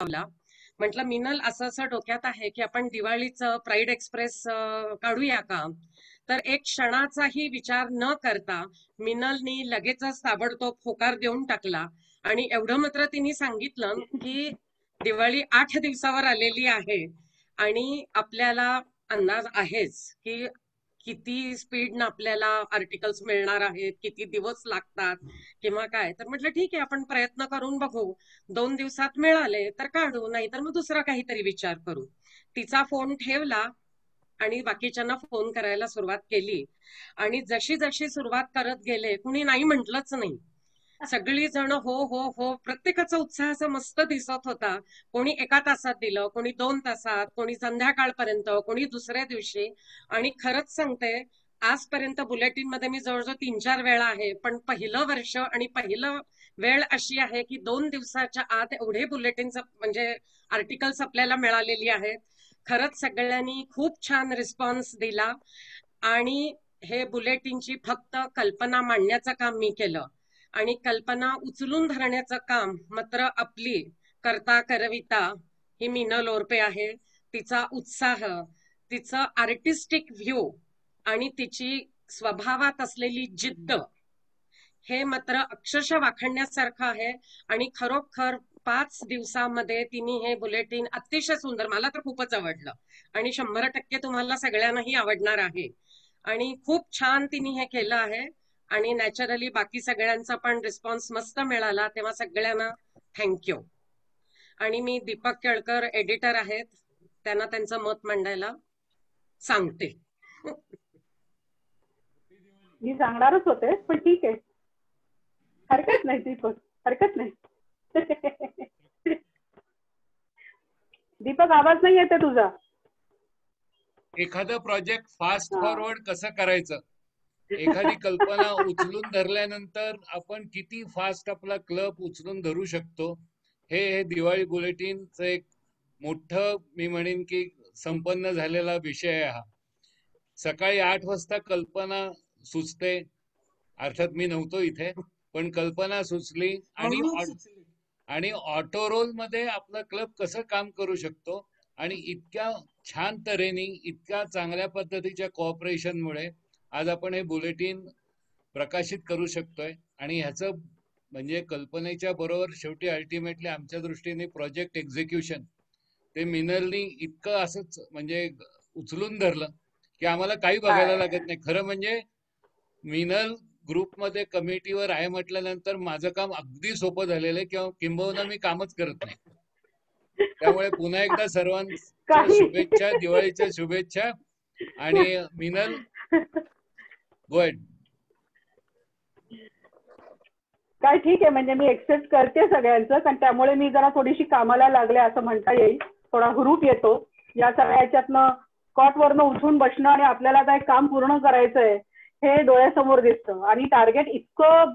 लावला. म्हटलं मिनल असं असं डोक्यात आहे की आपण दिवाळीचं प्राईड एक्सप्रेस काढूया का. तर एक क्षणाचाही विचार न करता मिनलनी लगेचच ताबडतोब होकार देऊन टाकला. आणि एवढं मात्र तिने सांगितलं की दिवाळी 8 दिवसावर आलेली आहे आणि आपल्याला अंदाज आहेच की किती स्पीडनं आपल्याला आर्टिकल्स मिळणार आहेत, किती दिवस लागतात किंवा काय. तर म्हटलं ठीक आहे, आपण प्रयत्न करून बघू. 2 दिवसात मिळाले तर काढू, नाही तर मग दुसरा काहीतरी विचार करू. तिचा फोन ठेवला आणि बाकीच्यांना फोन करायला सुरुवात केली. आणि जशी जशी सुरुवात करत गेले कुणी नाही म्हटलंच नाही. सगळी जण हो हो हो, प्रत्येकाचा उत्साह असा मस्त दिसत होता. कोणी 1 तासात दिलं, कोणी 2 तासात, कोणी संध्याकाळपर्यंत, कोणी दुसऱ्या दिवशी. आणि खरंच सांगते, आजपर्यंत बुलेटिन मध्ये मी जवळजवळ 3-4 वेळा आहे, पण पहिलं वर्ष आणि पहिलं वेळ अशी आहे की 2 दिवसाच्या आत एवढे बुलेटिन्स म्हणजे आर्टिकल्स आपल्याला मिळालेली आहेत. खरंच सगळ्यांनी खूप छान रिस्पॉन्स दिला. आणि हे बुलेटिनची फक्त कल्पना मांडण्याचं काम मी केलं आणि कल्पना उचलून धरण्याचं काम मात्र आपली करता करविता ही मिनल ओरपे आहे. तिचा उत्साह, तिचं आर्टिस्टिक व्ह्यू आणि तिची स्वभावात असलेली जिद्द हे मात्र अक्षरशः वाखाणण्यासारखं आहे. आणि खरोखर 5 दिवसामध्ये तिने हे बुलेटिन अतिशय सुंदर, मला तर खूपच आवडलं आणि 100% तुम्हाला सगळ्यांनाही आवडणार आहे. आणि खूप छान तिने हे केलं आहे. आणि नॅचरली बाकी सगळ्यांचा पण रिस्पॉन्स मस्त मिळाला, तेव्हा सगळ्यांना थँक्यू. आणि मी दीपक केळकर एडिटर आहेत, त्यांना त्यांचं मत मांडायला सांगते. मी सांगणारच होते, पण ठीक आहे, हरकत नाही दीपक, हरकत नाही. दीपक आवाज नाही येते तुझा. एखादं प्रोजेक्ट फास्ट फॉरवर्ड कसं करायचं, एखादी कल्पना उचलून धरल्यानंतर आपण किती फास्ट आपला क्लब उचलून धरू शकतो, हे दिवाळी बुलेटिनचं एक मोठं मी म्हणेन की संपन्न झालेला विषय आहे हा. सकाळी 8 वाजता कल्पना सुचते, अर्थात मी नव्हतो इथे, पण कल्पना सुचली आणि ऑटो रोल मध्ये आपला क्लब कसं काम करू शकतो. आणि इतक्या छान तऱ्हेने, इतक्या चांगल्या पद्धतीच्या कोऑपरेशनमुळे आज आपण हे बुलेटिन प्रकाशित करू शकतोय. आणि ह्याचं म्हणजे कल्पनेच्या बरोबर शेवटी अल्टिमेटली आमच्या दृष्टीने प्रोजेक्ट एक्झिक्युशन ते मिनलनी इतकं असंच म्हणजे उचलून धरलं की आम्हाला काही बघायला लागत नाही. खरं म्हणजे मिनल ग्रुपमध्ये कमिटीवर आहे म्हटल्यानंतर माझं काम अगदी सोपं झालेलं आहे, किंवा किंबहुना मी कामच करत नाही. त्यामुळे पुन्हा एकदा सर्वांच्या शुभेच्छा, दिवाळीच्या शुभेच्छा. आणि मिनल गो अहेड. काय ठीक आहे, म्हणजे मी एक्सेप्ट करते सगळ्यांचं, कारण त्यामुळे मी जरा थोडीशी कामाला लागले असं म्हणता येईल. थोडा हुरूप येतो या सगळ्याच्यातनं, कॉटवरनं उठून बसणं आणि आपल्याला काय काम पूर्ण करायचंय हे डोळ्यासमोर दिसतं. आणि टार्गेट इतकं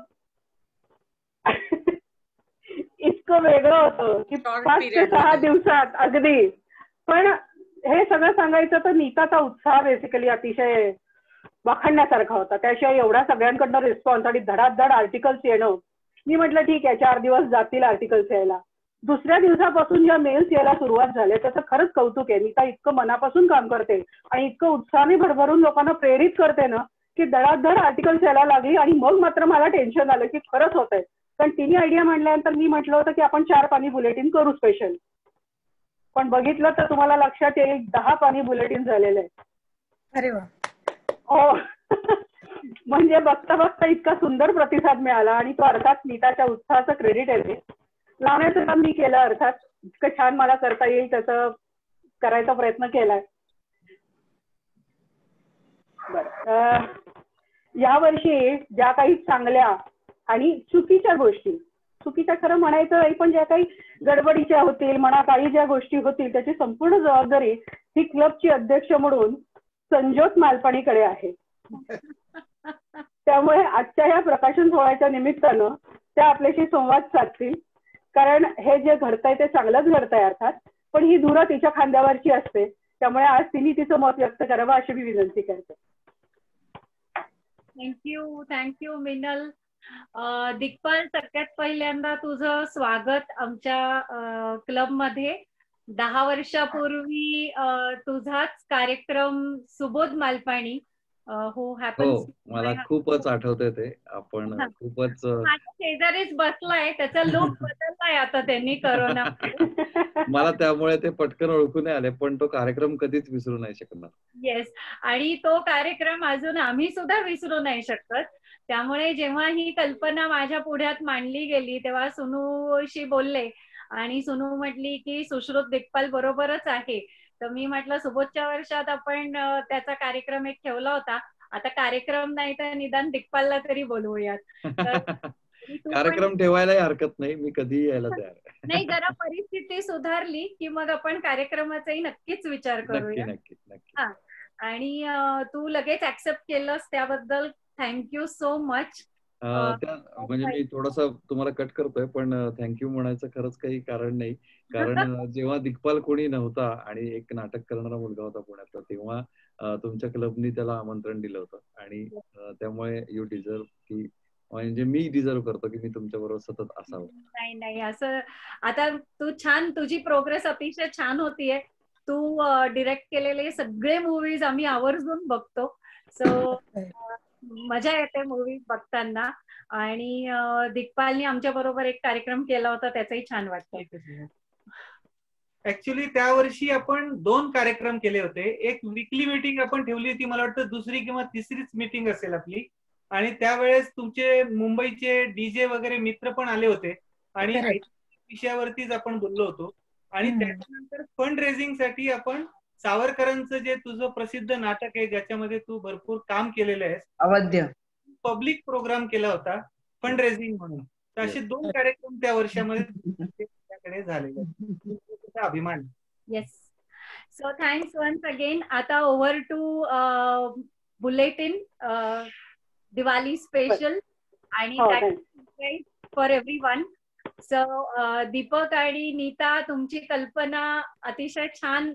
इतकं वेगळं होतं की 5 ते 6 दिवसात अगदी. पण हे सगळं सांगायचं तर नीताचा उत्साह बेसिकली अतिशय वाखाणण्यासारखा होता. त्याशिवाय एवढ्या सगळ्यांकडनं रिस्पॉन्स आणि धडाधड आर्टिकल्स येणं, मी म्हटलं ठीक आहे 4 दिवस जातील आर्टिकल्स यायला. दुसऱ्या दिवसापासून ज्या मेल्स यायला सुरुवात झाल्या त्याचं खरंच कौतुक आहे. नीता इतकं मनापासून काम करते आणि इतकं उत्साहाने भरभरून लोकांना प्रेरित करते ना की धडाधड आर्टिकल्स यायला लागली. आणि मग मात्र मला टेन्शन आलं की खरंच होत आहे, कारण तिने आयडिया मांडल्यानंतर मी म्हटलं होतं की आपण 4 पानी बुलेटिन करू स्पेशल, पण बघितलं तर तुम्हाला लक्षात येईल 10 पानी बुलेटिन झालेलं आहे. अरे वा. हो. म्हणजे बघता बघता इतका सुंदर प्रतिसाद मिळाला आणि तो अर्थात नीताच्या उत्साहाचं क्रेडिट आहे. लावण्याचं काम मी केलं, अर्थात इतकं छान मला करता येईल त्याचा करायचा प्रयत्न केलाय. बरं, यावर्षी ज्या काही चांगल्या आणि चुकीच्या गोष्टी, चुकीच्या खरं म्हणायचं नाही, पण ज्या काही गडबडीच्या होतील म्हणा, काही ज्या गोष्टी होतील त्याची संपूर्ण जबाबदारी ही क्लबची अध्यक्ष म्हणून संजोत मालपाणीकडे आहे. त्यामुळे आजच्या या प्रकाशन सोहळ्याच्या निमित्तानं त्या आपल्याशी संवाद साधतील, कारण हे जे घडतंय ते चांगलंच घडतंय अर्थात, पण ही धुरा तिच्या खांद्यावरची असते. त्यामुळे आज तिने तिचं मत व्यक्त करावं अशी मी विनंती करते. थँक्यू मिनल. दिग्पाल, सगळ्यात पहिल्यांदा तुझं स्वागत आमच्या क्लबमध्ये. 10 वर्षापूर्वी तुझाच कार्यक्रम सुबोध मालपाणी हू हॅपन्स मला खूपच आठवतंय ते. आपण खूपच माझ्या शेजारीच बसलाय, त्याचा लुक बदललाय आता त्यांनी करोना. मला त्यामुळे ते पटकन ओळखू नाही आले, पण तो कार्यक्रम कधीच विसरू नाही शकणार. येस, आणि तो कार्यक्रम अजून आम्ही सुद्धा विसरू नाही शकत. त्यामुळे जेव्हा ही कल्पना माझ्या पुढ्यात मांडली गेली तेव्हा सुनूशी बोलले आणि सुनू म्हटली की सुश्रुत दिग्पाल बरोबरच आहे. तर मी म्हटलं सुबोधच्या वर्षात आपण त्याचा कार्यक्रम एक ठेवला होता, आता कार्यक्रम नाही तर निदान दिग्पालला तरी बोलवूयात. कार्यक्रम ठेवायलाही हरकत नाही, मी कधीही यायला तयार आहे. नाही, जरा परिस्थिती सुधारली की मग आपण कार्यक्रमाचाही नक्कीच विचार करूया. नक्की. आणि तू लगेच ऍक्सेप्ट केलंस त्याबद्दल थँक्यू सो मच. म्हणजे मी थोडासा तुम्हाला कट करतोय, पण थँक्यू म्हणायचं खरंच काही कारण नाही. कारण जेव्हा दिग्पाल कोणी नव्हता आणि एक नाटक करणारा मुलगा होता पुण्यातला, तेव्हा तुमच्या क्लबनी त्याला आमंत्रण दिलं होतं आणि त्यामुळे यू डिझर्व की म्हणजे मी डिझर्व करतो की मी तुमच्या बरोबर सतत असावं. नाही असं, आता तू छान, तुझी प्रोग्रेस अतिशय छान होतीये. तू डिरेक्ट केलेले सगळे मूवीज आम्ही आवर्जून बघतो. सो मजा येते मूवी बघताना. आणि दिग्पालनी आमच्या बरोबर एक कार्यक्रम केला होता, त्याचाही छान वाटतं. ऍक्च्युली त्या वर्षी आपण 2 कार्यक्रम केले होते. एक वीकली मीटिंग आपण ठेवली होती, मला वाटतं दुसरी किंवा तिसरीच मीटिंग असेल आपली. आणि त्यावेळेस तुमचे मुंबईचे डीजे वगैरे मित्र पण आले होते आणि विषयावरतीच आपण बोललो होतो. आणि त्याच्यानंतर फंड रेझिंग साठी आपण सावरकरांचं जे तुझं प्रसिद्ध नाटक आहे ज्याच्यामध्ये तू भरपूर काम केलेलं आहेस, अवध्य, पब्लिक प्रोग्राम केला होता फंड रेझिंग म्हणून. तर असे 2 कार्यक्रम त्या वर्षामध्ये झालेले. अभिमान. Yes, so thanks once again. आता over to bulletin Diwali special आणि फॉर एव्हरीवन. सो दीपक आणि नीता, तुमची कल्पना अतिशय छान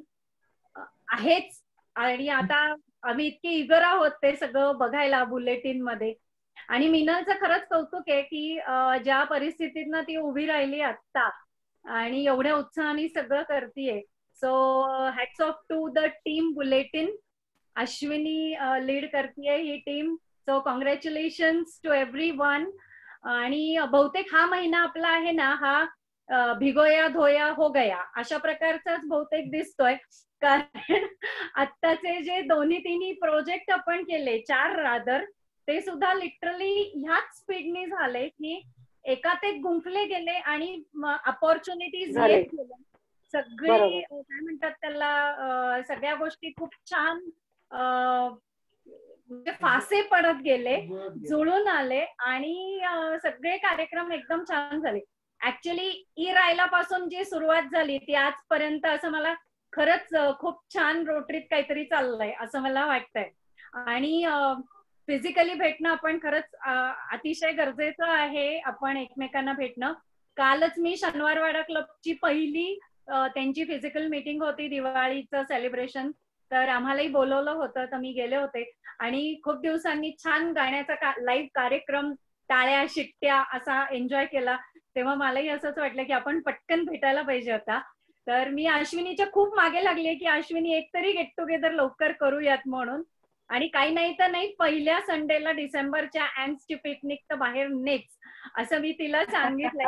आहेच आणि आता आम्ही इतके इगर आहोत ते सगळं बघायला बुलेटिन मध्ये. आणि मिनलचं खरंच कौतुक आहे की ज्या परिस्थितीतनं ती उभी राहिली आता आणि एवढ्या उत्साहाने सगळं करतीये. So hats off to the team bulletin. Ashwini lead करतीये ही टीम. So congratulations to everyone. आणि बहुतेक हा महिना आपला आहे ना, हा भिगोया धोया हो गया अशा प्रकारचाच बहुतेक दिसतोय. कारण आत्ताचे जे तिन्ही प्रोजेक्ट आपण केले, 4 रादर, ते सुद्धा लिटरली ह्याच स्पीडनी झाले की एकात एक गुंफले गेले आणि अपॉर्च्युनिटीज येत गेल्या. सगळे काय म्हणतात त्याला, सगळ्या गोष्टी खूप छान म्हणजे फासे पडत गेले, जुळून आले आणि सगळे कार्यक्रम एकदम छान झाले. ऍक्च्युली ई रायला पासून जी सुरुवात झाली ती आजपर्यंत असं मला खरंच खूप छान रोटरीत काहीतरी चाललंय असं मला वाटतंय. आणि फिजिकली भेटणं आपण खरंच अतिशय गरजेचं आहे, आपण एकमेकांना भेटणं. कालच मी शनिवारवाडा क्लबची पहिली त्यांची फिजिकल मीटिंग होती दिवाळीचं सेलिब्रेशन, तर आम्हालाही बोलवलं होतं, तर मी गेले होते आणि खूप दिवसांनी छान गाण्याचा लाईव्ह कार्यक्रम, टाळ्या शिट्ट्या असा एन्जॉय केला. तेव्हा मलाही असंच वाटलं की आपण पटकन भेटायला पाहिजे आता. तर मी अश्विनीच्या खूप मागे लागले की अश्विनी एकतरी गेट टुगेदर लवकर करूयात म्हणून. आणि काही नाही तर नाही, पहिल्या संडेला डिसेंबरच्या अँड्सची पिकनिक तर बाहेर नेच असं मी तिला सांगितलंय.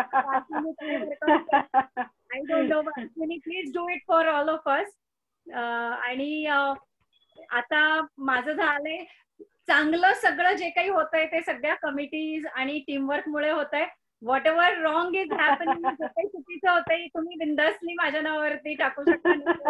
I don't know, Ashwini please do it for all of us. आणि आता माझं झालंय चांगलं, सगळं जे काही होतंय ते सगळ्या कमिटीज आणि टीमवर्क मुळे होतंय. Whatever wrong is happening, जे काही चुकीचं होतंय तुम्ही बिंदासली माझ्या नावावरती टाकू शकता.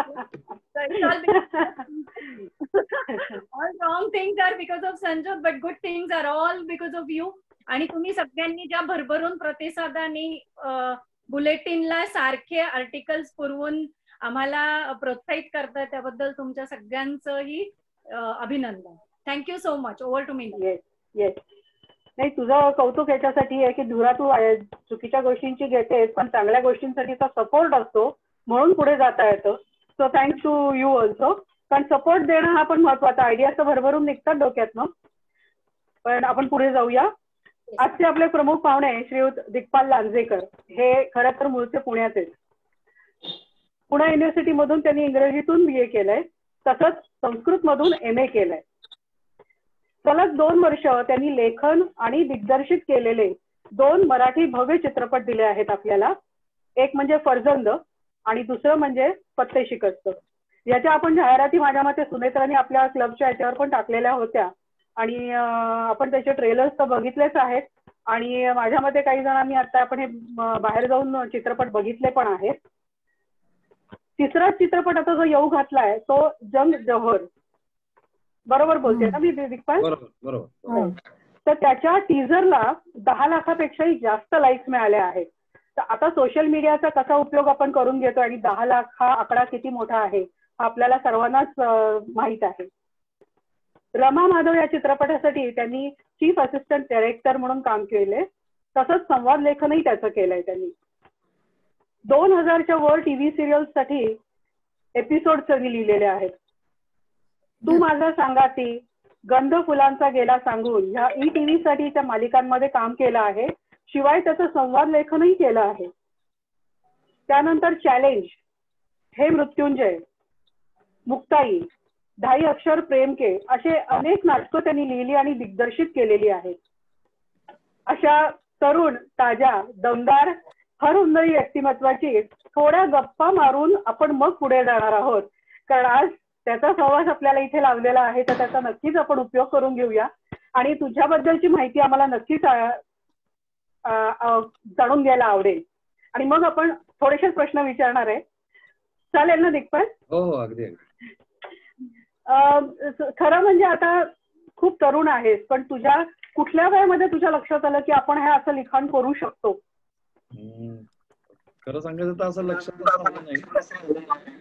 All wrong things are because of Sanjog, but good things are all because of you. आणि तुम्ही सगळ्यांनी ज्या भरभरून प्रतिसादाने बुलेटिनला सारखे आर्टिकल्स पुरवून आम्हाला प्रोत्साहित करताय त्याबद्दल तुमच्या सगळ्यांचंही अभिनंदन. Thank you so much. Over to me. Yes, नाही तुझं कौतुक याच्यासाठी आहे की धुरा तू चुकीच्या गोष्टींची घेतेस पण चांगल्या गोष्टींसाठीचा सपोर्ट असतो म्हणून पुढे जाता येतं. So thanks to you also. कारण सपोर्ट देणं हा पण महत्वाचा. आयडिया तर भरभरून निघतात डोक्यातनं, पण आपण पुढे जाऊया. आजचे आपले प्रमुख पाहुणे श्रीयुत दिग्पाल लांजेकर हे खरं तर मूळचे पुण्याचे. पुणे युनिव्हर्सिटी मधून त्यांनी इंग्रजीतून BA केलंय, तसंच संस्कृत मधून MA केलंय. सलग 2 वर्ष त्यांनी लेखन आणि दिग्दर्शित केलेले 2 मराठी भव्य चित्रपट दिले आहेत आपल्याला. एक म्हणजे फर्जंद आणि दुसरं म्हणजे पत्ते शिकस्त. याच्या आपण जाहिराती माझ्या मते सुनेत्रांनी आपल्या क्लबच्या याच्यावर पण टाकलेल्या होत्या आणि आपण त्याचे ट्रेलर्स तर बघितलेच आहेत आणि माझ्या मते काही जणांनी आता आपण हे बाहेर जाऊन चित्रपट बघितले पण आहेत. तिसरा चित्रपट आता जो येऊ घातलाय तो जंग जव्हर. बरोबर बोलते ना मी दिग्पाल? बरोबर. तर त्याच्या टीझरला 10 लाखापेक्षाही जास्त लाईक्स मिळाल्या आहेत. तर आता सोशल मीडियाचा कसा उपयोग आपण करून घेतो आणि 10 लाख हा आकडा किती मोठा आहे हा आपल्याला सर्वांनाच माहित आहे. रमा माधव या चित्रपटासाठी त्यांनी चीफ असिस्टंट डायरेक्टर म्हणून काम केले, तसंच संवाद लेखनही त्याचं केलंय त्यांनी. 2000च्या वर TV सिरियल साठी एपिसोड त्यांनी लिहिलेले आहेत. तू माझा सांगाती, गंध फुलांचा गेला सांगून ह्या ETV साठी त्या मालिकांमध्ये काम केलं आहे. शिवाय त्याचं संवाद लेखनही केलं आहे. त्यानंतर चॅलेंज, हे मृत्युंजय, मुक्ताई, 10 अक्षर प्रेम के असे अनेक नाटकं त्यांनी लिहिली आणि दिग्दर्शित केलेली आहेत. अशा तरुण, ताज्या, दमदार, हरहुन्नरी व्यक्तिमत्वाची थोड्या गप्पा मारून आपण मग पुढे जाणार आहोत. कारण आज त्याचा सहवास आपल्याला इथे लावलेला आहे, तर त्याचा नक्कीच आपण उपयोग करून घेऊया आणि तुझ्याबद्दलची माहिती आम्हाला नक्कीच जाणून घ्यायला आवडेल. आणि मग आपण थोडेसे प्रश्न विचारणार आहे. चालेल ना दिग्पाल? हो, अगदी. खरं म्हणजे आता खूप तरुण आहेस, पण तुझ्या कुठल्या वयामध्ये तुझ्या लक्षात आलं की आपण हे असं लिखाण करू शकतो? खरं सांगायचं तर असं लक्षात आलं नाही.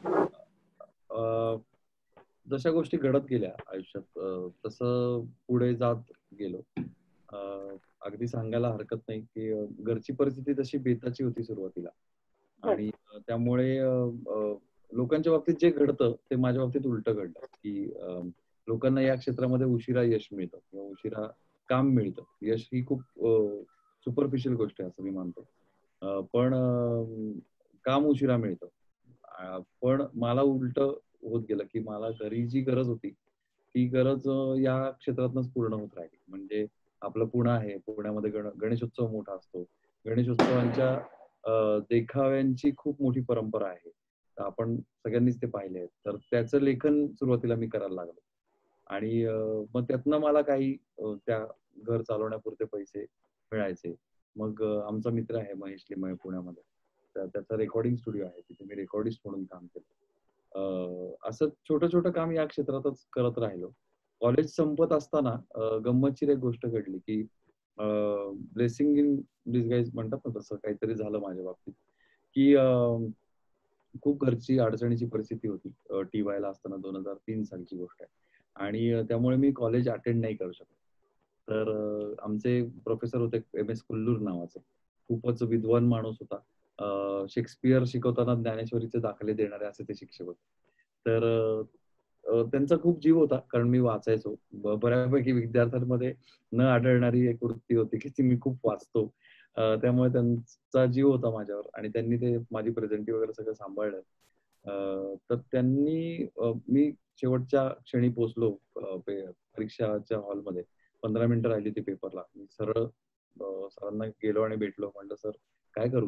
जशा गोष्टी घडत गेल्या आयुष्यात तसं पुढे जात गेलो. अगदी सांगायला हरकत नाही की घरची परिस्थिती तशी बेताची होती सुरुवातीला आणि त्यामुळे लोकांच्या बाबतीत जे घडतं ते माझ्या बाबतीत उलट घडलं की लोकांना या क्षेत्रामध्ये उशिरा यश मिळतं किंवा उशिरा काम मिळतं. यश ही खूप सुपरफिशियल गोष्ट आहे असं मी मानतो, पण काम उशिरा मिळतं. पण मला उलट होत गेलं की मला घरी जी गरज होती ती गरज या क्षेत्रातनच पूर्ण होत राहिली. म्हणजे आपलं पुणे आहे, पुण्यामध्ये गणेशोत्सव मोठा असतो. गणेशोत्सवांच्या देखाव्यांची खूप मोठी परंपरा आहे, तर आपण सगळ्यांनीच ते पाहिले आहेत. तर त्याचं लेखन सुरुवातीला मी करायला लागलो आणि मग त्यातनं मला काही त्या घर चालवण्यापुरते पैसे मिळायचे. मग आमचा मित्र आहे महेश लिमये पुण्यामध्ये, तर त्याचा रेकॉर्डिंग स्टुडिओ आहे, तिथे मी रेकॉर्डिस्ट म्हणून काम केलं. असं छोटं छोटं काम या क्षेत्रातच करत राहिलो. कॉलेज संपत असताना गंमतशीर एक गोष्ट घडली की ब्लेसिंग इन डिसगाईज म्हणतात ना, तसं काहीतरी झालं माझ्या बाबतीत की खूप घरची अडचणीची परिस्थिती होती. TY ला असताना 2003 सालची गोष्ट आहे आणि त्यामुळे मी कॉलेज अटेंड नाही करू शकलो. तर आमचे प्रोफेसर होते MS कुल्लूर नावाचे, खूपच विद्वान माणूस होता. शेक्सपियर शिकवताना ज्ञानेश्वरीचे दाखले देणारे असे ते शिक्षक होते. तर त्यांचा खूप जीव होता, कारण मी वाचायचो. बऱ्यापैकी विद्यार्थ्यांमध्ये न आढळणारी एक वृत्ती होती की ती मी खूप वाचतो. त्यामुळे त्यांचा जीव होता माझ्यावर आणि त्यांनी ते माझी प्रेझेंटी वगैरे सगळं सांभाळलं. तर त्यांनी मी शेवटच्या क्षणी पोहोचलो परीक्षाच्या हॉलमध्ये. 15 मिनिटं राहिली ती पेपरला. मी सरळ सरांना गेलो आणि भेटलो. म्हटलं, सर काय करू,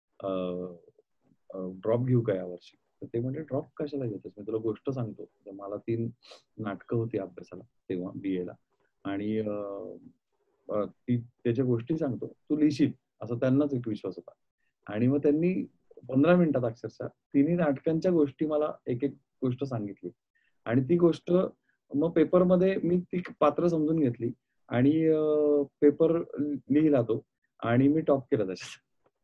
ड्रॉप घेऊ का यावर्षी? तर ते म्हणजे ड्रॉप कशाला घेतोस, मी तुला गोष्ट सांगतो. मला 3 नाटकं होती अभ्यासाला तेव्हा BA ला आणि त्याच्या गोष्टी सांगतो, तू लिहिशील असा त्यांनाच एक विश्वास होता. आणि मग त्यांनी 15 मिनिटात अक्षरशः 3 नाटकांच्या गोष्टी मला एक एक गोष्ट सांगितली आणि ती गोष्ट मग पेपरमध्ये मी ती पात्र समजून घेतली आणि पेपर लिहिला तो आणि मी टॉप केला त्याच्यात.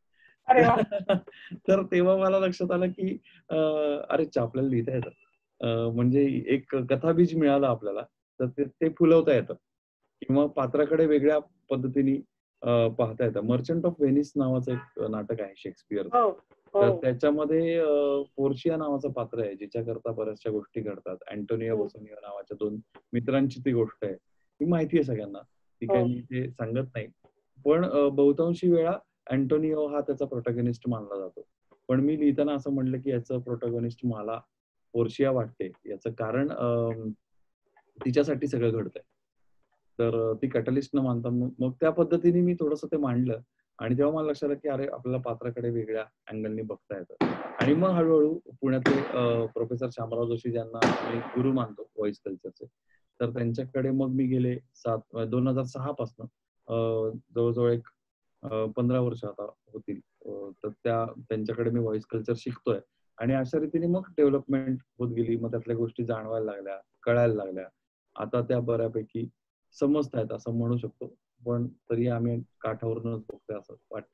तर तेव्हा मला लक्षात आलं की अरे आपल्याला लिहिता येतं, म्हणजे एक कथाबीज मिळालं आपल्याला, तर ते फुलवता येतं किंवा पात्राकडे वेगळ्या पद्धतीने पाहता येतं. मर्चंट ऑफ व्हेनिस नावाचं एक नाटक आहे शेक्सपियरचं. तर त्याच्यामध्ये पोर्शिया नावाचं पात्र आहे, जिच्याकरता बऱ्याचशा गोष्टी घडतात. अँटोनिया बोसोनियो नावाच्या 2 मित्रांची ती गोष्ट आहे, ती माहिती आहे सगळ्यांना. ती काही मी ते सांगत नाही. पण बहुतांशी वेळा अँटोनिओ हा त्याचा प्रोटॅगनिस्ट मानला जातो. पण मी लिहिताना असं म्हणलं की याचं प्रोटॅगनिस्ट मला पोर्शिया वाटते. याचं कारण तिच्यासाठी सगळं घडतंय. तर ती कॅटलिस्ट न मानता मग त्या पद्धतीने मी थोडंसं ते मांडलं आणि तेव्हा मला लक्षात आलं की अरे आपल्याला पात्राकडे वेगळ्या अँगलनी बघता येतं. आणि मग हळूहळू पुण्यातले प्रोफेसर शामराव जोशी ज्यांना मी गुरु मानतो व्हॉइस कल्चरचे, तर त्यांच्याकडे मग मी गेले 2006 पासून जवळजवळ एक 15 वर्ष आता होतील. तर त्यांच्याकडे मी व्हॉइस कल्चर शिकतोय आणि अशा रीतीने मग डेव्हलपमेंट होत गेली. मग त्यातल्या गोष्टी जाणवायला लागल्या, कळायला लागल्या. आता त्या बऱ्यापैकी समजतायत असं म्हणू शकतो. पण तरी आम्ही काठावरूनच बघतोय असं वाटतं.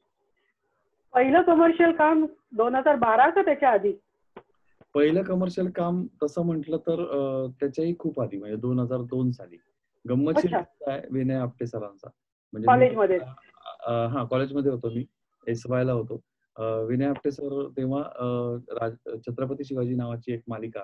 पहिलं कमर्शियल काम 2012 का त्याच्या आधी? पहिलं कमर्शियल काम तसं म्हटलं तर त्याच्याही खूप आधी म्हणजे 2002 साली. गंमतशीर आहे विनय आपटे सरांचा. म्हणजे कॉलेजमध्ये? हा कॉलेजमध्ये होतो मी, SY ला होतो. विनय आपटे सर तेव्हा छत्रपती शिवाजी नावाची एक मालिका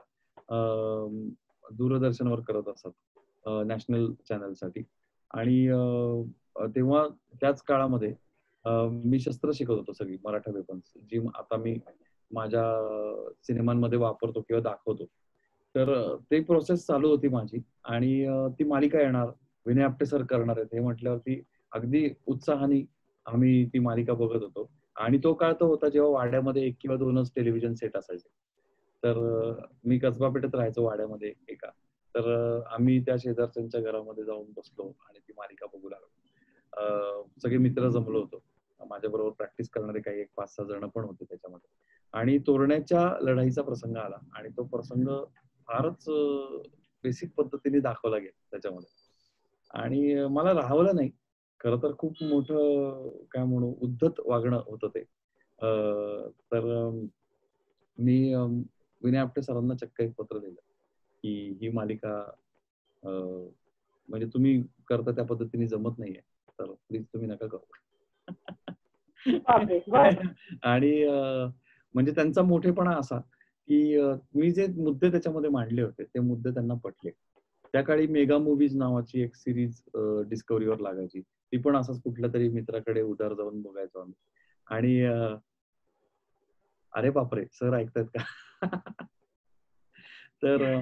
दूरदर्शनवर करत असत नॅशनल चॅनलसाठी. आणि तेव्हा त्याच काळामध्ये मी शस्त्र शिकत होतो सगळी मराठा वेपन्स जी आता मी माझ्या सिनेमांमध्ये वापरतो किंवा दाखवतो. तर ते प्रोसेस चालू होती माझी आणि ती मालिका येणार, विनय आपटे सर करणार आहेत हे म्हटल्यावरती अगदी उत्साहाने आम्ही ती मालिका बघत होतो. आणि तो काळ तो होता जेव्हा वाड्यामध्ये 1 किंवा 2च टेलिव्हिजन सेट असायचे. तर मी कसबा पेठेत राहायचो वाड्यामध्ये एका. तर आम्ही त्या शेजारच्यांच्या घरामध्ये जाऊन बसलो आणि ती मालिका बघू लागलो. सगळे मित्र जमलो होतो. माझ्याबरोबर प्रॅक्टिस करणारे काही एक 5-6 जण पण होते त्याच्यामध्ये. आणि तोरण्याच्या लढाईचा प्रसंग आला आणि तो प्रसंग फारच बेसिक पद्धतीने दाखवला गेला त्याच्यामध्ये. आणि मला राहवलं नाही. खरं तर खूप मोठं काय म्हणू उद्धट वागणं होतं ते. तर मी विनय आपटे सरांना चक्क एक पत्र लिहिलं की ही मालिका म्हणजे तुम्ही करता त्या पद्धतीने जमत नाहीये, तर प्लीज तुम्ही नका करू. आणि म्हणजे त्यांचा मोठेपणा असा की मी जे मुद्दे त्याच्यामध्ये मांडले होते ते मुद्दे त्यांना पटले. त्या काळी मेगा मूव्हीज नावाची एक सिरीज डिस्कव्हरीवर लागायची. ती पण असंच कुठल्या तरी मित्राकडे उधार जाऊन बघायचो आम्ही. आणि अरे बापरे सर ऐकतायत का? तर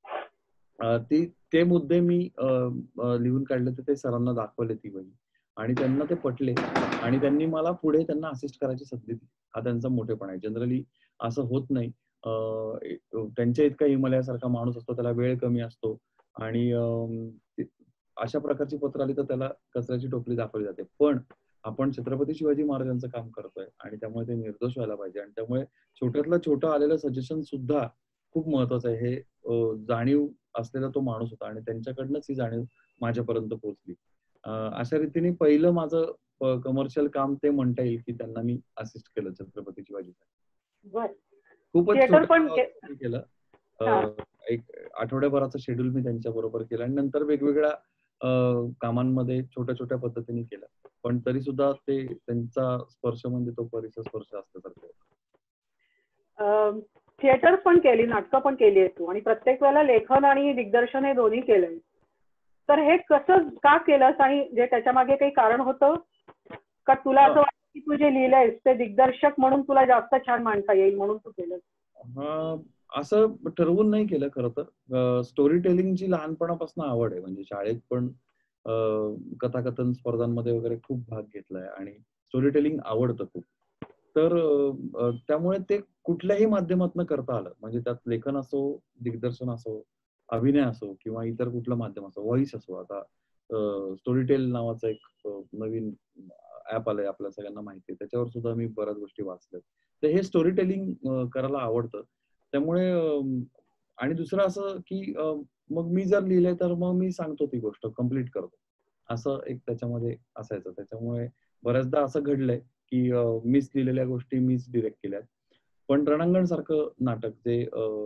ते मुद्दे मी लिहून काढले तर ते सरांना दाखवले ती वही आणि त्यांना ते पटले आणि त्यांनी मला पुढे त्यांना असिस्ट करायची संधी दिली. हा त्यांचा मोठेपणा आहे. जनरली असं होत नाही. त्यांच्या इतका हिमालयासारखा माणूस असतो, त्याला वेळ कमी असतो आणि अशा प्रकारची पत्र आली तर त्याला कचऱ्याची टोपली दाखवली जाते. पण आपण छत्रपती शिवाजी महाराजांचं काम करतोय आणि त्यामुळे ते निर्दोष व्हायला पाहिजे आणि त्यामुळे छोट्यातलं छोटं आलेलं सजेशन सुद्धा खूप महत्वाचं आहे. हे जाणीव असलेला तो माणूस होता आणि त्यांच्याकडनंच ही जाणीव माझ्यापर्यंत पोहोचली. अशा रीतीने पहिलं माझं कमर्शियल काम ते म्हणता येईल की त्यांना मी असिस्ट केलं छत्रपती शिवाजीला. खूपच छोटं केलं. एक आठवड्याभराचं शेड्यूल मी त्यांच्या बरोबर केलं आणि नंतर वेगवेगळ्या कामांमध्ये छोट्या छोट्या पद्धतीने केलं. पण तरी सुद्धा ते त्यांचा स्पर्श म्हणजे तो परिसर स्पर्श असल्यासारखं होतं. थिएटर पण केली, नाटकं पण केली आहे तू आणि प्रत्येक वेळेला लेखन आणि दिग्दर्शन हे दोन्ही केलंय. तर हे कसं का केलंस आणि जे त्याच्या मागे काही कारण होतं का? तुला असं वाटतं की तू जे लिहिलंयस ते दिग्दर्शक म्हणून तुला जास्त छान मांडता येईल म्हणून तू केलंस? असं ठरवून नाही केलं खरं तर. स्टोरी टेलिंगची लहानपणापासून आवड आहे. म्हणजे शाळेत पण कथाकथन स्पर्धांमध्ये वगैरे खूप भाग घेतलाय आणि स्टोरी टेलिंग आवडतं खूप. तर त्यामुळे ते कुठल्याही माध्यमातून करता आलं. म्हणजे त्यात लेखन असो, दिग्दर्शन असो, अभिनय असो किंवा इतर कुठलं माध्यम असो, व्हॉइस असो. आता स्टोरी टेल नावाचं एक नवीन ऍप आलंय आपल्या सगळ्यांना माहिती आहे. त्याच्यावर सुद्धा मी बऱ्याच गोष्टी वाचल्यात. तर हे स्टोरी टेलिंग करायला आवडतं. त्यामुळे आणि दुसरं असं की मग मी जर लिहिलंय तर मग मी सांगतो ती गोष्ट कंप्लीट करतो. असं एक त्याच्यामध्ये असायचं. त्याच्यामुळे बऱ्याचदा असं घडलंय की मीच लिहिलेल्या गोष्टी मीच डिरेक्ट केल्यात. पण रणांगण सारखं नाटक जे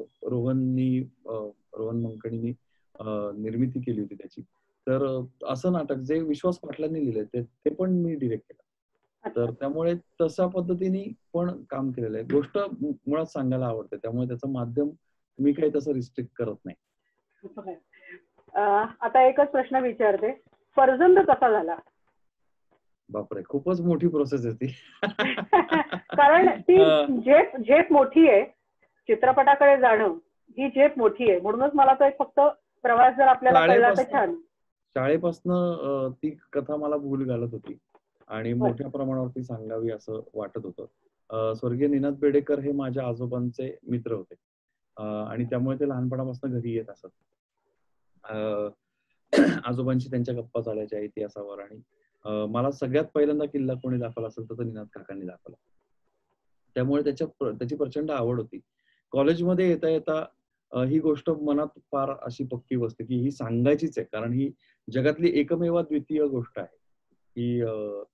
रोहन मंकणींनी निर्मिती केली होती त्याची. तर असं नाटक जे विश्वास पाटलांनी लिहिलंय ते पण मी डिरेक्ट केलं. तर त्यामुळे तशा पद्धतीने पण काम केलेलं आहे. गोष्ट मुळात सांगायला आवडते. त्यामुळे त्याचं माध्यम मी काही तसं रिस्ट्रिक्ट करत नाही. आता एकच प्रश्न विचारते. फर्जंद कसा झाला? बापरे, खूपच मोठी प्रोसेस आहे ती. कारण ती झेप मोठी आहे, चित्रपटाकडे जाणं ही झेप मोठी आहे. म्हणूनच मला तो एक फक्त प्रवास जर आपल्याला कळला तर छान. शाळेपासनं ती कथा मला भूल घालत होती आणि मोठ्या प्रमाणावरती सांगावी असं वाटत होतं. स्वर्गीय निनाद बेडेकर हे माझ्या आजोबांचे मित्र होते आणि त्यामुळे ते लहानपणापासून घरी येत असत. आजोबांशी त्यांच्या गप्पा चालायच्या इतिहासावर आणि मला सगळ्यात पहिल्यांदा किल्ला कोणी दाखवला असेल तर निनाद काकांनी दाखवला. त्यामुळे त्याची प्रचंड आवड होती. कॉलेजमध्ये येता येता ही गोष्ट मनात फार अशी पक्की बसते की ही सांगायचीच आहे, कारण ही जगातली एकमेव द्वितीय गोष्ट आहे की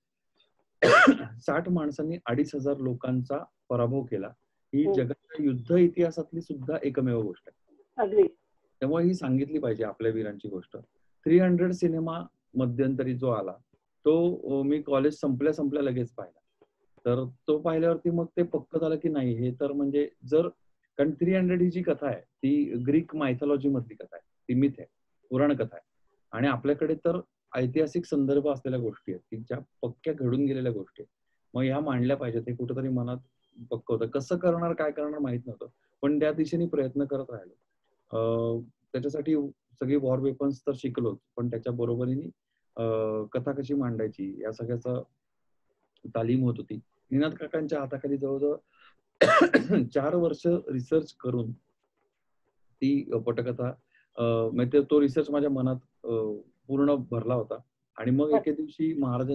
60 माणसांनी 2500 लोकांचा पराभव केला. ही जगाच्या युद्ध इतिहासातली सुद्धा एकमेव गोष्ट आहे. त्यामुळे ही सांगितली पाहिजे आपल्या वीरांची गोष्ट. 300 सिनेमा मध्यंतरी जो आला तो मी कॉलेज संपल्या लगेच पाहिला. तर तो पाहिल्यावरती मग ते पक्क झालं की नाही हे तर म्हणजे कारण 300 ही जी कथा आहे ती ग्रीक मायथॉलॉजी मधली कथा आहे, ती मिथ आहे, पुराण कथा आहे आणि आपल्याकडे तर ऐतिहासिक संदर्भ असलेल्या गोष्टी आहेत की ज्या पक्क्या घडून गेलेल्या गोष्टी आहेत. मग ह्या मांडल्या पाहिजेत. हे कुठेतरी मनात पक्क होतं. कसं करणार काय करणार माहित नव्हतं, पण त्या दिशेने प्रयत्न करत राहिलो. त्याच्यासाठी सगळी वॉर वेपन्स तर शिकलोच, पण त्याच्या बरोबरीने कथा कशी मांडायची या सगळ्याचा तालीम होत होती. निनाद काकांच्या हाताखाली जवळजवळ 4 वर्ष रिसर्च करून ती पटकथा म्हणजे तो रिसर्च माझ्या मनात पूर्ण भरला होता आणि मग एके दिवशी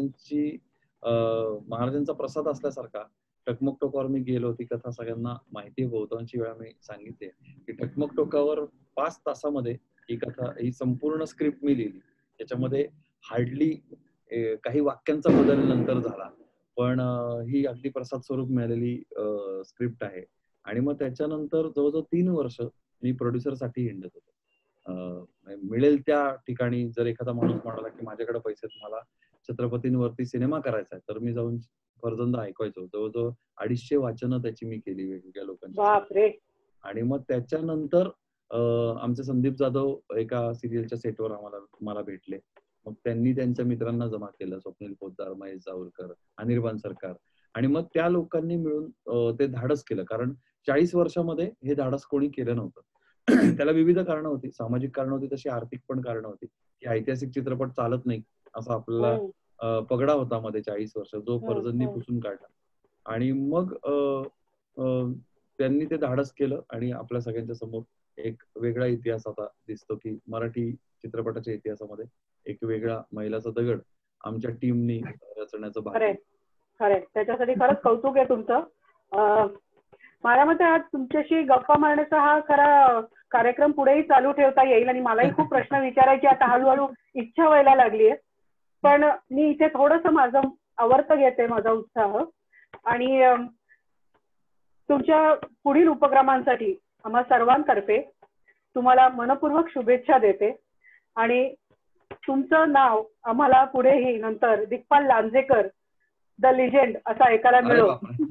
महाराजांचा प्रसाद असल्यासारखा टकमक टोकावर मी गेलो. ती कथा सगळ्यांना माहिती बहुतांशी वेळा मी सांगितले की टकमक टोकावर 5 तासामध्ये ही कथा, ही संपूर्ण स्क्रिप्ट मी लिहिली. त्याच्यामध्ये हार्डली काही वाक्यांचा बदल नंतर झाला, पण ही अगदी प्रसाद स्वरूप मिळालेली स्क्रिप्ट आहे. आणि मग त्याच्यानंतर जवळजवळ 3 वर्ष मी प्रोड्युसर साठी हिंडत होतो. मिळेल त्या ठिकाणी जर एखादा माणूस म्हणाला की माझ्याकडे पैसे आहेत, मला छत्रपतींवरती सिनेमा करायचा आहे, तर मी जाऊन फर्जंद ऐकायचो. जवळजवळ 250 वाचनं त्याची मी केली वेगवेगळ्या लोकांची. आणि मग त्याच्यानंतर आमचे संदीप जाधव एका सिरियलच्या सेटवर मला भेटले. मग त्यांनी त्यांच्या मित्रांना जमा केलं, स्वप्नील पोद्दार, महेश जाऊरकर, अनिर्बाण सरकार, आणि मग त्या लोकांनी मिळून ते धाडस केलं. कारण 40 वर्षामध्ये हे धाडस कोणी केलं नव्हतं. त्याला विविध कारणं होती, सामाजिक कारणं होती, तशी आर्थिक पण कारणं होती की ऐतिहासिक चित्रपट चालत नाही असा आपल्याला पगडा होता मध्ये 40 वर्ष, जो फर्जंदी पुसून काढला. आणि मग त्यांनी ते धाडस केलं आणि आपल्या सगळ्यांच्या समोर एक वेगळा इतिहास आता दिसतो की मराठी चित्रपटाच्या इतिहासामध्ये एक वेगळा मैलाचा दगड आमच्या टीमनी रचण्याचं भाग्य. खरंय, त्याच्यासाठी खरंच कौतुक आहे तुमचं. माझ्या मते आज तुमच्याशी गप्पा मारण्याचा हा खरा कार्यक्रम पुढेही चालू ठेवता येईल आणि मलाही खूप प्रश्न विचारायची आता हळूहळू इच्छा व्हायला लागली आहे. पण मी इथे थोडस माझं आवर्त घेते, माझा उत्साह, आणि तुमच्या पुढील उपक्रमांसाठी आम्हा सर्वांतर्फे तुम्हाला मनपूर्वक शुभेच्छा देते. आणि तुमचं नाव आम्हाला पुढेही नंतर दिग्पाल लांजेकर द लिजेंड असं ऐकायला मिळो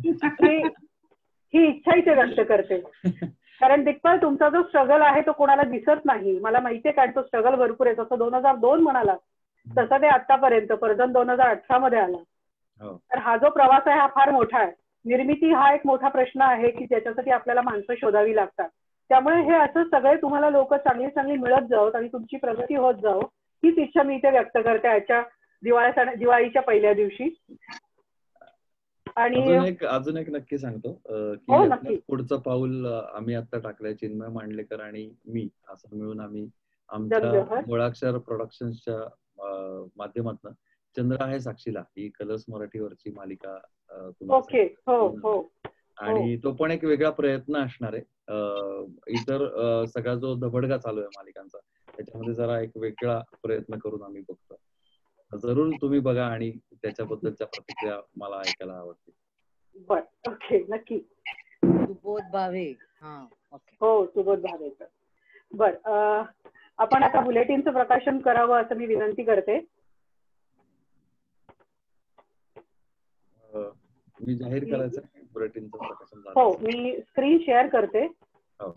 ही इच्छा इथे व्यक्त करते. कारण दिग्पाल, तुमचा जो स्ट्रगल आहे तो कोणाला दिसत नाही, मला माहितीये, कारण तो स्ट्रगल भरपूर आहे. जसं 2002 म्हणाला तसं ते आतापर्यंत फर्जंद 2018 मध्ये आला. तर हा जो प्रवास आहे हा फार मोठा आहे. निर्मिती हा एक मोठा प्रश्न आहे की ज्याच्यासाठी आपल्याला माणसं शोधावी लागतात. त्यामुळे हे असं सगळे तुम्हाला लोक चांगली चांगली मिळत जावं आणि तुमची प्रगती होत जावं हीच इच्छा मी इथे व्यक्त करते आजच्या दिवाळीच्या पहिल्या दिवशी. आणि अजून एक नक्की सांगतो की पुढचं पाऊल आम्ही आता टाकलंय, चिन्मय मांडलेकर आणि मी असं मिळून आम्ही आमच्या मुळाक्षर प्रोडक्शन्सच्या माध्यमातून चंद्र आहे साक्षीला ही कलर्स मराठीवरची मालिका आणि तो पण एक वेगळा प्रयत्न असणार आहे. इतर सगळा जो धबडगा चालू आहे मालिकांचा त्याच्यामध्ये जरा एक वेगळा प्रयत्न करून आम्ही बघतो. जरूर तुम्ही बघा आणि त्याच्याबद्दलच्या प्रतिक्रिया मला ऐकायला आवडतील. बर, ओके, नक्की. सुबोध भावे. हो, सुबोध भावे. बर, आपण आता बुलेटिनचं प्रकाशन करावं असं मी विनंती करते. मी जाहीर करायचं बुलेटिनचं प्रकाशन झालं. हो, मी स्क्रीन शेअर करते. हो.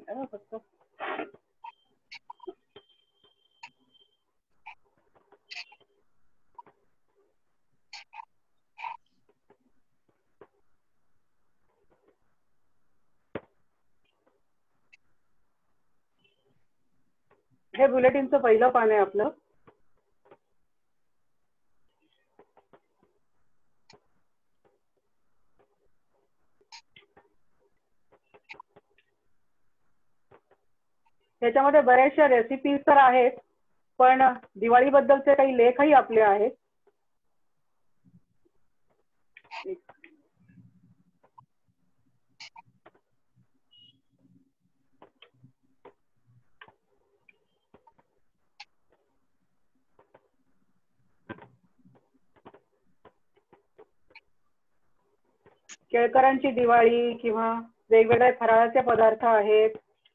मिनिट फक्त. हे बुलेटिनचं पहिलं पान आहे आपलं. त्याच्यामध्ये बऱ्याचशा रेसिपीज तर आहेत, पण दिवाळीबद्दलचे काही लेखही आपले आहेत. केळकरांची दिवाळी किंवा वेगवेगळे फराळाचे पदार्थ आहेत,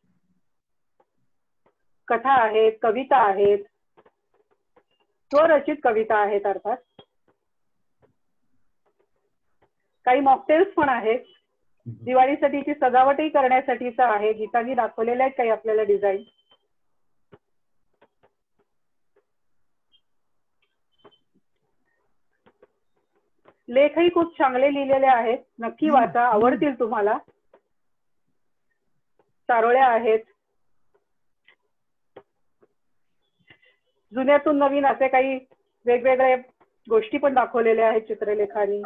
कथा आहेत, कविता आहेत, स्वरचित कविता आहेत अर्थात. काही मॉकटेल्स पण आहेत. दिवाळीसाठीची सजावटही करण्यासाठीच आहे. गीतांनी दाखवलेल्या आहेत काही आपल्याला डिझाईन. लेखही खूप चांगले लिहिलेले आहेत, नक्की वाचा, आवडतील तुम्हाला. चारोळ्या आहेत, जुन्यातून नवीन असे काही वेगवेगळे गोष्टी पण दाखवलेल्या आहेत चित्रलेखानी.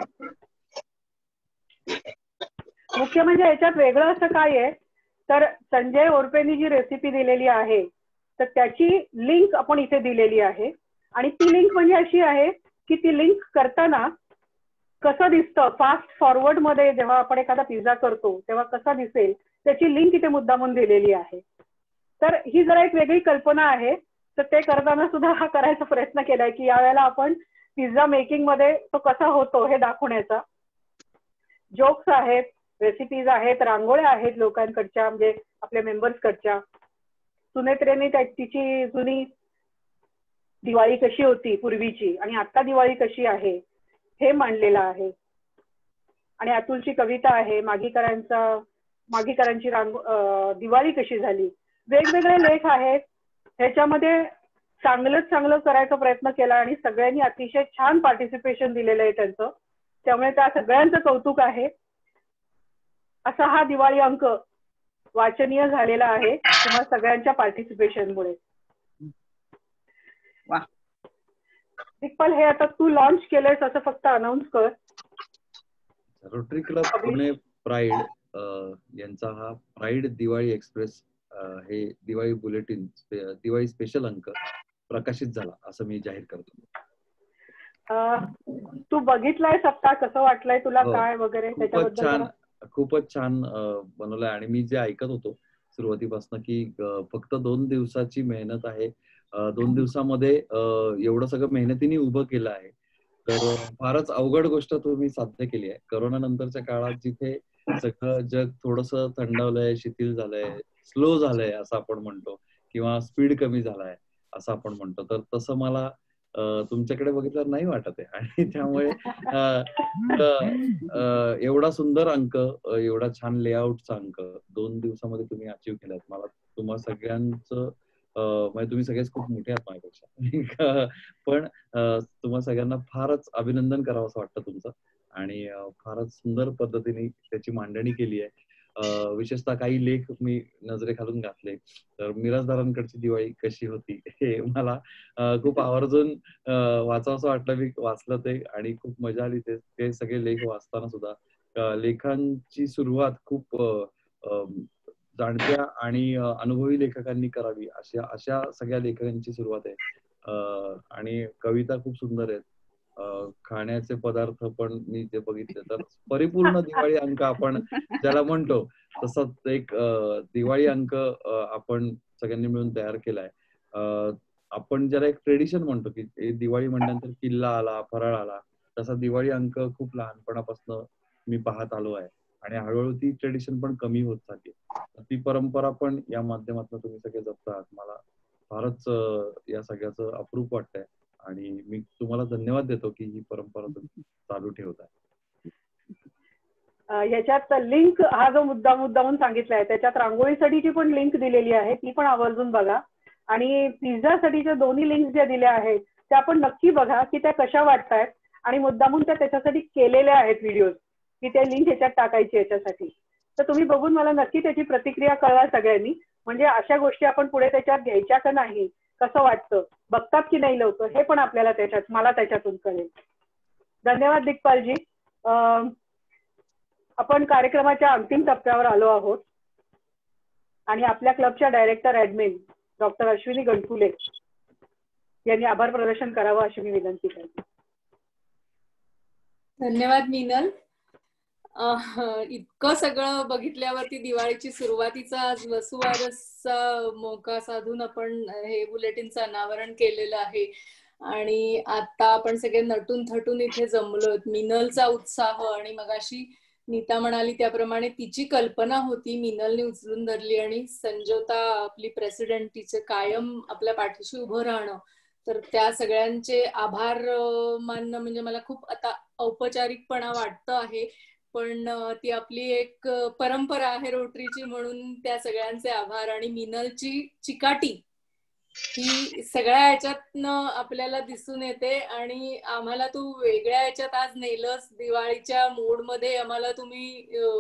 मुख्य म्हणजे याच्यात वेगळं असं काय आहे तर संजय ओरपेनी जी रेसिपी दिलेली आहे तर त्याची लिंक आपण इथे दिलेली आहे. आणि ती लिंक म्हणजे अशी आहे की ती लिंक करताना कसं दिसतं, फास्ट फॉरवर्ड मध्ये जेव्हा आपण एखादा पिझ्झा करतो तेव्हा कसा दिसेल त्याची लिंक इथे मुद्दामून दिलेली आहे. तर ही जरा एक वेगळी कल्पना आहे. तर ते करताना सुद्धा हा करायचा प्रयत्न केलाय की यावेळेला आपण पिझ्झा मेकिंग मध्ये तो कसा होतो हे दाखवण्याचा. जोक्स आहेत, रेसिपीज आहेत, रांगोळ्या आहेत लोकांकडच्या, म्हणजे आपल्या मेंबर्सकडच्या. सुनेत्रेने तिची जुनी दिवाळी कशी होती पूर्वीची आणि आता दिवाळी कशी आहे हे मांडलेलं आहे. आणि अतुलची कविता आहे, मागीकरांची दिवाळी कशी झाली. वेगवेगळे लेख आहेत. ह्याच्यामध्ये चांगलं करायचा प्रयत्न केला आणि सगळ्यांनी अतिशय छान पार्टिसिपेशन दिलेलं आहे त्यांचं. त्यामुळे त्या सगळ्यांचं कौतुक आहे. असा हा दिवाळी अंक वाचनीय झालेला आहे तुम्हा सगळ्यांच्या पार्टिसिपेशनमुळे. दिग्पाल, हे आता तू लॉन्च केलंयस असं फक्त अनाऊन्स कर. रोटरी क्लब पुणे प्राईड यांचा हा प्राईड दिवाळी एक्सप्रेस हे दिवाळी बुलेटिन दिवाळी स्पेशल अंक प्रकाशित झाला असं मी जाहीर करतो. तू बघितलाय सप्ताह, कसं वाटलंय तुला, काय वगैरे त्याच्याबद्दल? खूपच छान बनवलंय. आणि मी जे ऐकत होतो सुरुवातीपासून की फक्त 2 दिवसाची मेहनत आहे, 2 दिवसामध्ये एवढं सगळं मेहनतीने उभं केलं आहे. तर फारच अवघड गोष्ट तुम्ही साध्य केली आहे. करोना नंतरच्या काळात जिथे सगळं जग थोडंसं थंडावलंय, शिथिल झालंय, स्लो झालंय असं आपण म्हणतो, किंवा स्पीड कमी झालाय असं आपण म्हणतो. तर तसं मला तुमच्याकडे बघितलं नाही वाटत आहे. आणि त्यामुळे एवढा सुंदर अंक, एवढा छान लेआउटचा अंक 2 दिवसामध्ये तुम्ही अचीव केलात. मला तुम्हा सगळ्यांचं म्हणजे तुम्ही सगळेच खूप मोठे आहात माझ्यापेक्षा, पण तुम्हा सगळ्यांना फारच अभिनंदन करावं असं वाटतं तुमचं. आणि फारच सुंदर पद्धतीने त्याची मांडणी केली आहे. विशेषतः काही लेख मी नजरेखालून घातले. तर मिरासदारांकडची दिवाळी कशी होती हे मला खूप आवर्जून वाचावंसं वाटलं. मी वाचलं ते आणि खूप मजा आली ते सगळे लेख वाचताना सुद्धा. लेखांची सुरुवात खूप जाणत्या आणि अनुभवी लेखकांनी करावी अशा सगळ्या लेखकांची सुरुवात आहे. आणि कविता खूप सुंदर आहेत. खाण्याचे पदार्थ पण मी जे बघितले तर परिपूर्ण दिवाळी अंक आपण ज्याला म्हणतो तसंच एक दिवाळी अंक आपण सगळ्यांनी मिळून तयार केलाय. आपण ज्याला एक ट्रेडिशन म्हणतो की दिवाळी म्हणल्यानंतर किल्ला आला, फराळ आला, तसा दिवाळी अंक खूप लहानपणापासून मी पाहत आलो आहे. आणि हळूहळू ती ट्रेडिशन पण कमी होत चालली. ती परंपरा पण या माध्यमातून तुम्ही सगळे जपतात. मला फारच या सगळ्याचं अप्रूप वाटतंय आणि मी तुम्हाला धन्यवाद देतो की ही परंपरा तुम्ही चालू ठेवताय. ह्याच्यात लिंक हा जो मुद्दामून सांगितलाय त्याच्यात रांगोळीसाठीची पण लिंक दिलेली आहे, ती पण आवर्जून बघा. आणि पिझ्झासाठीच्या दोन्ही लिंक ज्या दिल्या आहेत त्या पण नक्की बघा की त्या कशा वाटतायत, आणि मुद्दामून त्या त्याच्यासाठी केलेल्या आहेत व्हिडिओज, की त्या लिंक ह्याच्यात टाकायची याच्यासाठी. तर तुम्ही बघून मला नक्की त्याची प्रतिक्रिया कळवा सगळ्यांनी, म्हणजे अशा गोष्टी आपण पुढे त्याच्यात घ्यायच्या का नाही, कसं वाटतं, बघतात की नाही लोक, हे पण आपल्याला मला त्याच्यातून कळेल. धन्यवाद दिग्पालजी. आपण कार्यक्रमाच्या अंतिम टप्प्यावर आलो आहोत आणि आपल्या क्लबच्या director admin doctor Ashwini Ganpule यांनी आभार प्रदर्शन करावं अशी मी विनंती करते. धन्यवाद मिनल. इतकं सगळं बघितल्यावरती दिवाळीची सुरुवातीचा वसुवारसचा मौका साधून आपण हे बुलेटिनचं अनावरण केलेलं आहे आणि आता आपण सगळे नटून थटून इथे जमलोत. मिनलचा उत्साह आणि मगाशी नीता म्हणाली त्याप्रमाणे तिची कल्पना होती, मिनलने उचलून धरली आणि संजोता आपली प्रेसिडेंट तिचे कायम आपल्या पाठीशी उभं राहणं, तर त्या सगळ्यांचे आभार मानणं म्हणजे मला खूप आता औपचारिकपणा वाटतं आहे, पण ती आपली एक परंपरा आहे रोटरीची, म्हणून त्या सगळ्यांचे आभार. आणि मिनलची चिकाटी ही सगळ्या ह्याच्यातनं आपल्याला दिसून येते आणि आम्हाला तू वेगळ्या ह्याच्यात आज नेलंस, दिवाळीच्या मूड मध्ये आम्हाला तुम्ही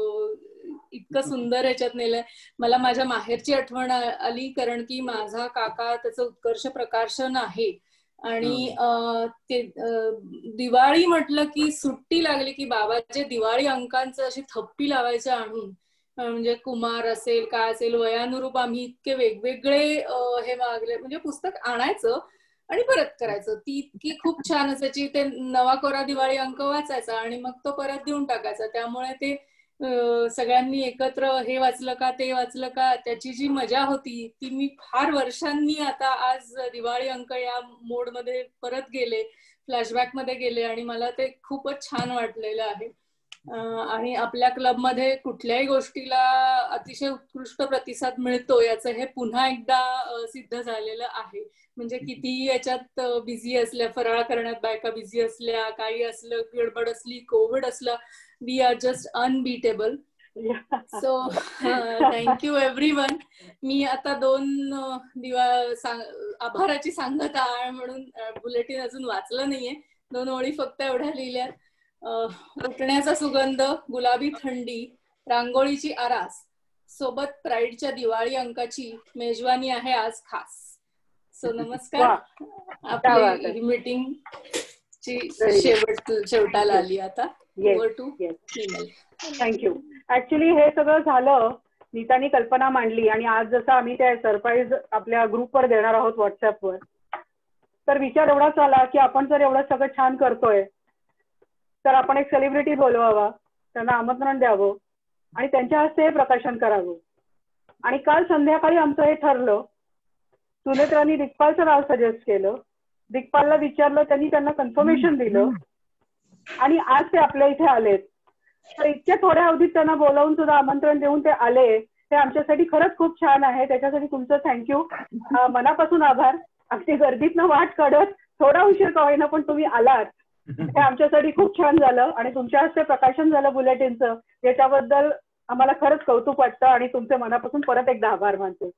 इतकं सुंदर ह्याच्यात नेलंय. मला माझ्या माहेरची आठवण आली, कारण की माझा काका त्याचं उत्कर्ष प्रकाशन आहे आणि ते दिवाळी म्हटलं की सुट्टी लागली की बाबाचे दिवाळी अंकांचं अशी थप्पी लावायचं आणून, म्हणजे कुमार असेल काय असेल वयानुरूप आम्ही इतके वेगवेगळे हे मागले, म्हणजे पुस्तक आणायचं आणि परत करायचं. ती इतकी खूप छान असायची. ते नवा कोरा दिवाळी अंक वाचायचा आणि मग तो परत देऊन टाकायचा. त्यामुळे ते सगळ्यांनी एकत्र हे वाचलं का ते वाचलं का त्याची जी मजा होती ती मी फार वर्षांनी आता आज दिवाळी अंक या मोड मध्ये परत गेले, फ्लॅशबॅक मध्ये गेले आणि मला ते खूपच छान वाटलेलं आहे. आणि आपल्या क्लबमध्ये कुठल्याही गोष्टीला अतिशय उत्कृष्ट प्रतिसाद मिळतो याचं हे पुन्हा एकदा सिद्ध झालेलं आहे. म्हणजे किती याच्यात बिझी असल्या, फराळ करण्यात बायका बिझी असल्या, काही असलं, गडबड असली, कोविड असलं, we are just unbeatable. So thank you everyone. मी आता 2 आभाराची सांगता म्हणून बुलेटिन अजून वाचलं नाहीये, 2 ओळी फक्त एवढ्या लिहिल्यात. उठण्याचा सुगंध, गुलाबी थंडी, रांगोळीची आरास सोबत प्राईडच्या दिवाळी अंकाची मेजवानी आहे आज खास. सो नमस्कार. आपली मीटिंग ची शेवटाला आली आता. थँक्यू. ऍक्च्युली हे सगळं झालं, नीतानी कल्पना मांडली आणि आज जसं आम्ही त्या सरप्राईज आपल्या ग्रुपवर देणार आहोत व्हॉट्सअपवर, तर विचार एवढाच आला की आपण जर एवढं सगळं छान करतोय तर आपण एक सेलिब्रिटी बोलवावा, त्यांना आमंत्रण द्यावं आणि त्यांच्या हस्ते हे प्रकाशन करावं. आणि काल संध्याकाळी आमचं हे ठरलं. सुनेत्रांनी दिग्पालचं नाव सजेस्ट केलं, दिग्पालला विचारलं, त्यांना कन्फर्मेशन दिलं आणि आज ते आपल्या इथे आलेत. तर इतक्या थोड्या अवधीत त्यांना बोलावून सुद्धा आमंत्रण देऊन ते आले, ते आमच्यासाठी खरंच खूप छान आहे. त्याच्यासाठी तुमचं थँक्यू, मनापासून आभार. अगदी गर्दीतनं वाट काढत थोडा उशीर का होईना पण तुम्ही आलात, हे आमच्यासाठी खूप छान झालं. आणि तुमच्या हस्ते प्रकाशन झालं बुलेटिनचं, याच्याबद्दल आम्हाला खरंच कौतुक वाटतं आणि तुमचे मनापासून परत एकदा आभार मानते.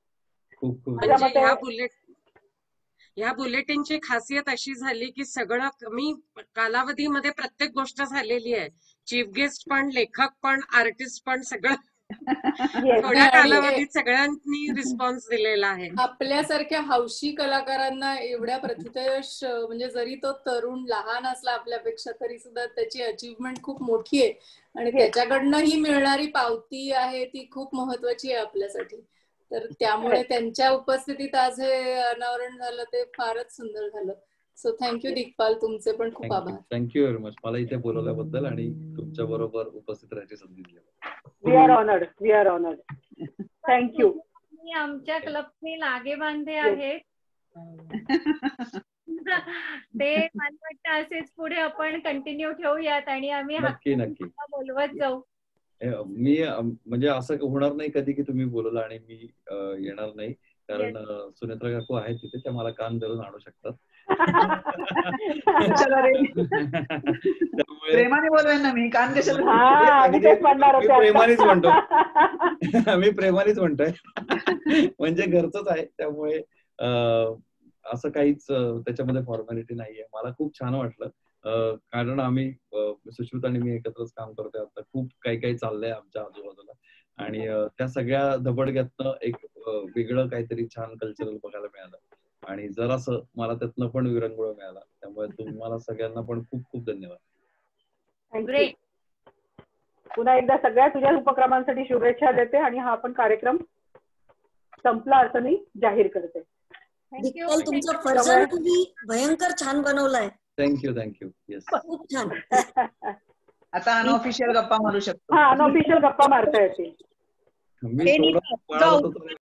ह्या बुलेटिनची खासियत अशी झाली की सगळं कमी कालावधीमध्ये प्रत्येक गोष्ट झालेली आहे. चीफ गेस्ट पण, लेखक पण, आर्टिस्ट पण, सगळं थोड्या कालावधीत सगळ्यांनी रिस्पॉन्स दिलेला आहे. आपल्यासारख्या हौशी कलाकारांना एवढ्या प्रतिथयश, म्हणजे जरी तो तरुण लहान असला आपल्यापेक्षा तरी सुद्धा त्याची अचीवमेंट खूप मोठी आहे आणि त्याच्याकडनं ही मिळणारी पावती आहे ती खूप महत्वाची आहे आपल्यासाठी. तर त्यामुळे त्यांच्या उपस्थितीत आज हे अनावरण झालं ते फारच सुंदर झालं. सो थँक्यू दिग्पाल, तुमचे पण खूप आभार. थँक्यू व्हेरी मच मला इथे बोलवल्याबद्दल आणि तुमच्या बरोबर उपस्थित राहायची संधी दिली. We are honoured. थँक्यू. आमच्या क्लबचे लागे बांधे आहेत ते मला वाटतं असेच पुढे आपण कंटिन्यू ठेवूयात आणि आम्ही नक्की बोलवत जाऊ. मी म्हणजे असं होणार नाही कधी की तुम्ही बोलवलं आणि मी येणार नाही, कारण सुनेत्रा काकू आहेत तिथे, त्या मला कान धरून आणू शकतात. त्यामुळे प्रेमाने बोलवेन ना मी, कान कशाला. प्रेमानेच म्हणतो मी प्रेमानेच म्हणतोय म्हणजे घरचंच आहे, त्यामुळे असं काहीच त्याच्यामध्ये फॉर्मॅलिटी नाहीये. मला खूप छान वाटलं, कारण आम्ही सुश्रुत आणि मी एकत्रच काम करतोय आता. खूप काही काही चाललंय आमच्या आजूबाजूला आणि त्या सगळ्या धबडग्यातनं एक वेगळं काहीतरी छान कल्चरल बघायला मिळालं आणि जरासं मला त्यातनं पण विरंगुळा मिळाला. त्यामुळे तुम्हाला सगळ्यांना पण खूप खूप धन्यवाद. ग्रेट. पुन्हा एकदा सगळ्या तुझ्या उपक्रमांसाठी शुभेच्छा देते आणि हा आपण कार्यक्रम संपला असं मी जाहीर करते. तुमचा फरसाण तुम्ही भयंकर छान बनवलाय. थँक्यू. येस, खूप छान. आता अनऑफिशियल गप्पा मारू शकतो. हा, अनऑफिशियल गप्पा मारता येतील. मी थोडं